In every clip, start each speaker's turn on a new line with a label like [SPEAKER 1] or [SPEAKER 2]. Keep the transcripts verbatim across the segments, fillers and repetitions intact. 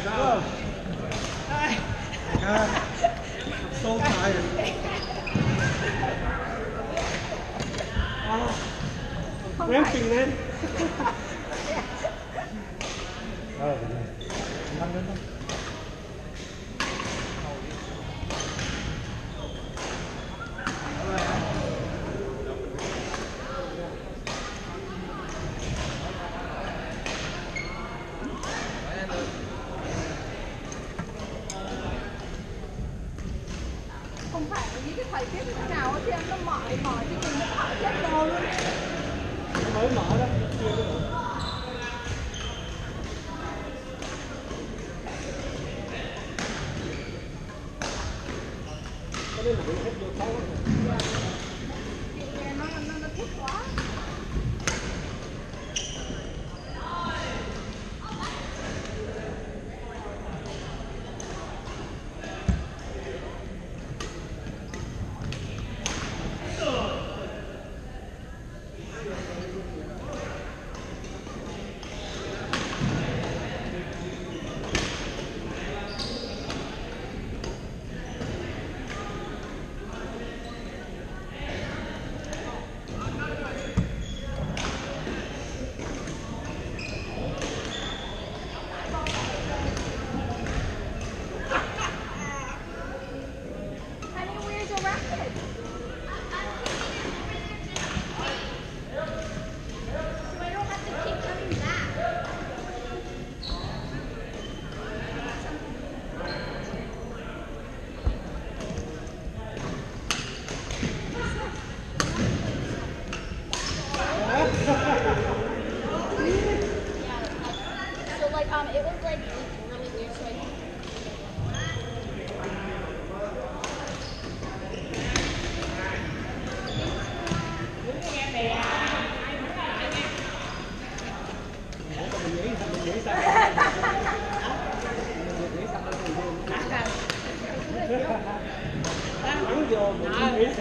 [SPEAKER 1] không? À, xô tài rồi. Ném chừng lên. Ờ, năm đến không?
[SPEAKER 2] Không phải những cái thời tiết thế nào thì nó mỏi mỏi thì mình nó mỏi chết rồi luôn.
[SPEAKER 1] Nó mới mở đó, chưa có đủ. Cái đấy là bị hết vô khó lắm.
[SPEAKER 2] Chị nghe nó nó nó thích quá.
[SPEAKER 3] Um, it was like really weird, so I
[SPEAKER 1] Bắn vô mình nghĩ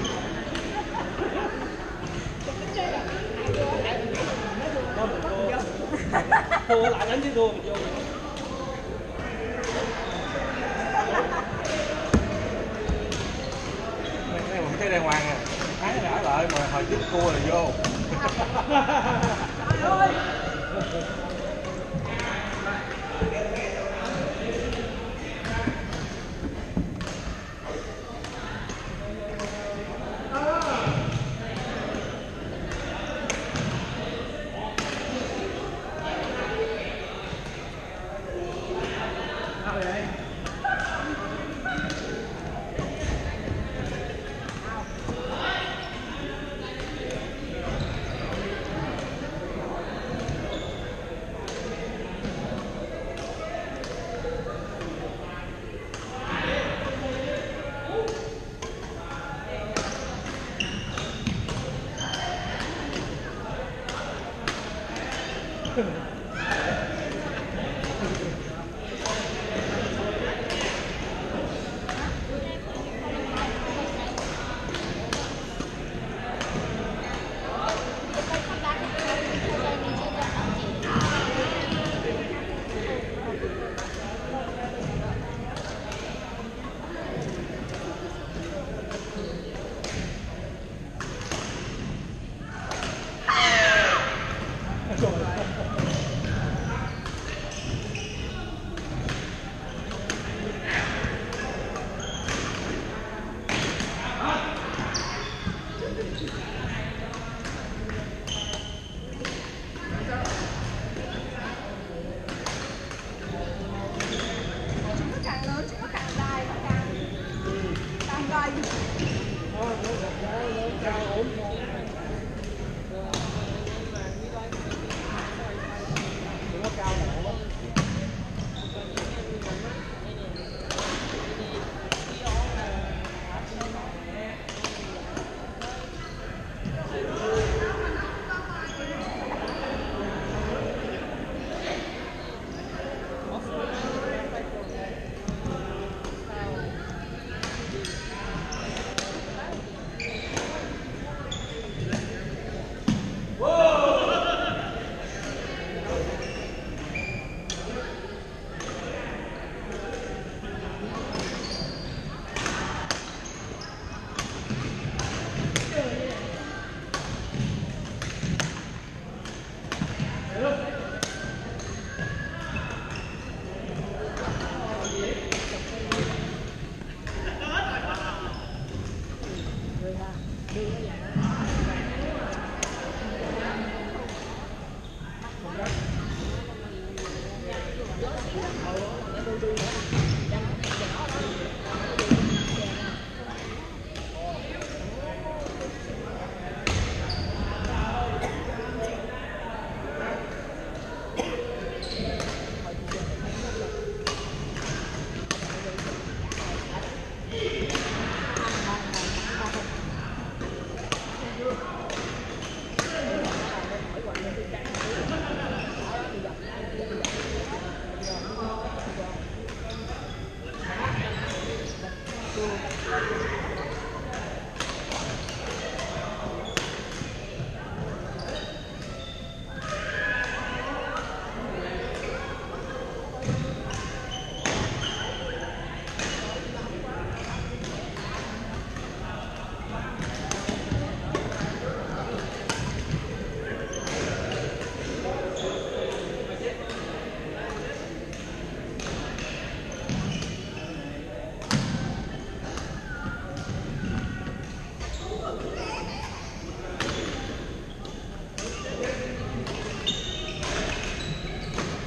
[SPEAKER 1] thua lại đánh chứ thua mình vô.
[SPEAKER 4] Cái này mình thấy đàng hoàng à, cái đã lợi mà hồi trước cua là vô.
[SPEAKER 2] Trời ơi.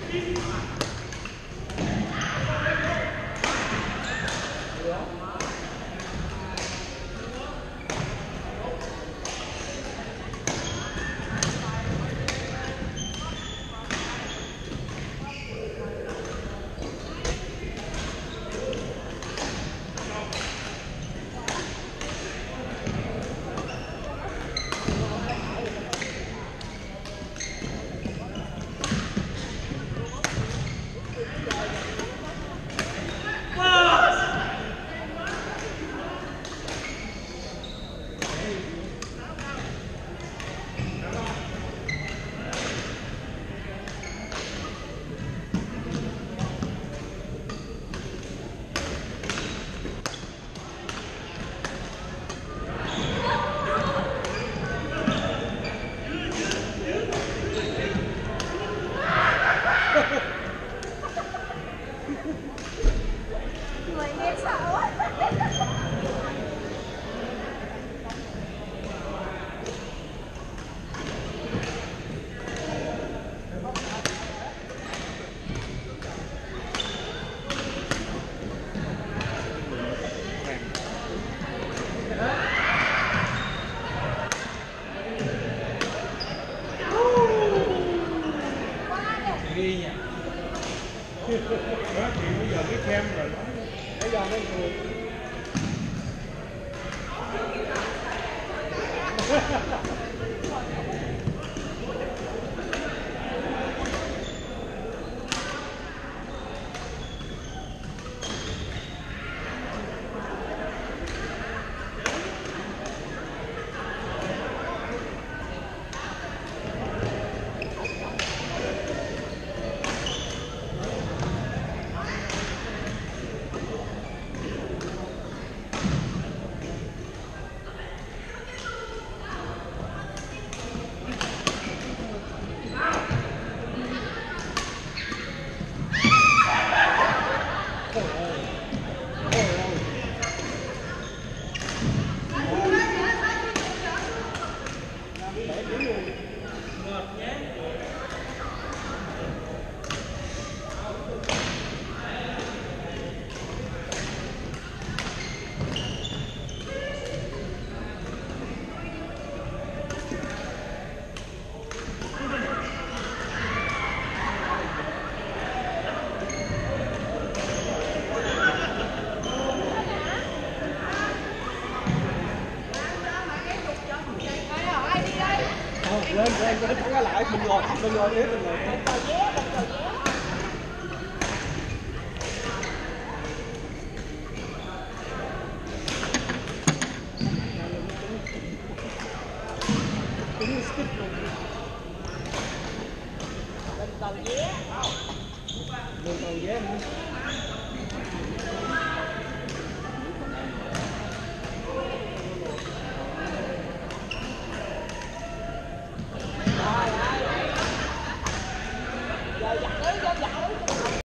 [SPEAKER 2] Người nghe sợ quá.
[SPEAKER 4] Ghi nha. Đó thì bây giờ cái xem rồi nó
[SPEAKER 1] Bây giờ nó người lên lên cho nó thắng lại mình ngồi mình ngồi tiếp mình ngồi tiếp. Đúng stick luôn. Lên tàu vé. Lên tàu vé nữa.